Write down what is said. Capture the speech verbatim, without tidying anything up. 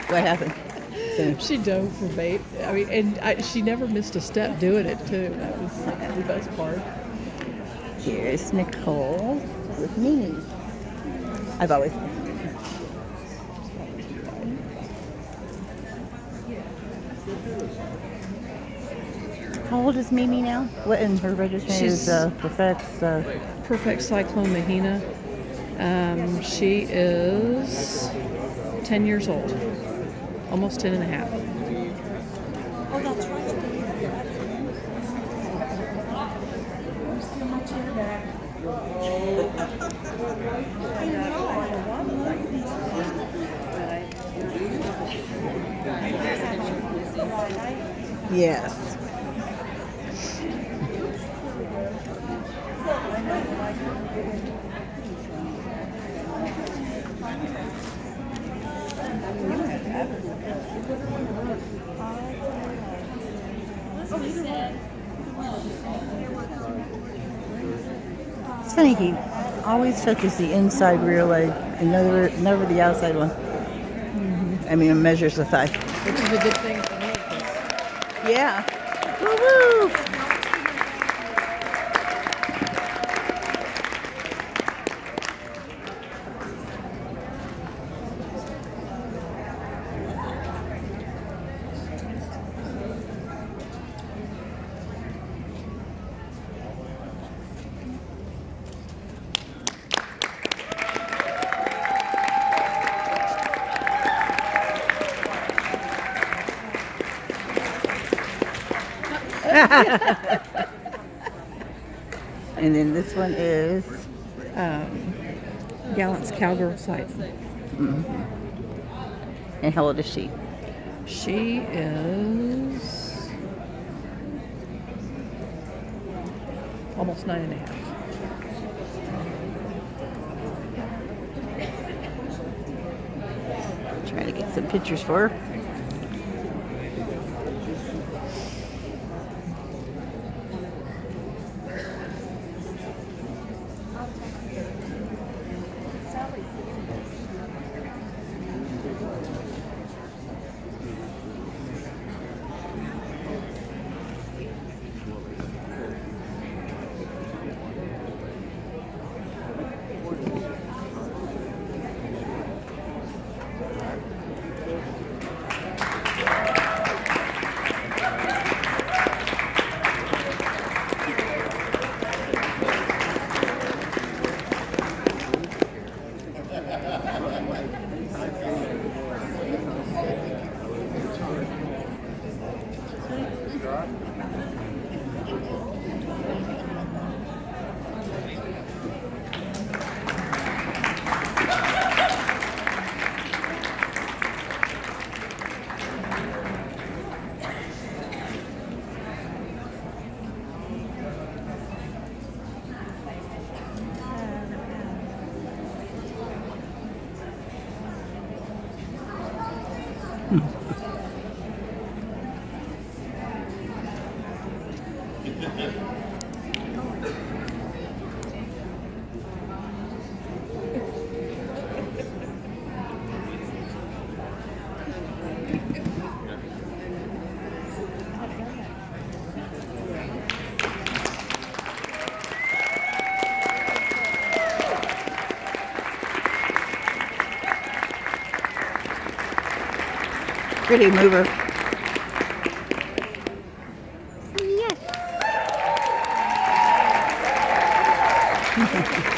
What happened? So, She dove for bait. I mean, and I, she never missed a step doing it too. That was the best part. here's Nicole with Mimi. I've always. How old is Mimi now? What in her registration is uh, perfect? Uh, Perfect Cyclone Mahina. Um, she is ten years old, almost ten and a half. oh, that's right. Yes. It's funny, he always touches the inside rear leg and never, never the outside one. Mm-hmm. I mean, it measures the thigh. Which is a good thing for me. 'Cause Yeah. Woo-woo! And then this one is um, Gallant's Cowgirl Sight. mm-hmm. And how old is she? She is almost nine and a half. Try to get some pictures for her. Pretty mover. Yes.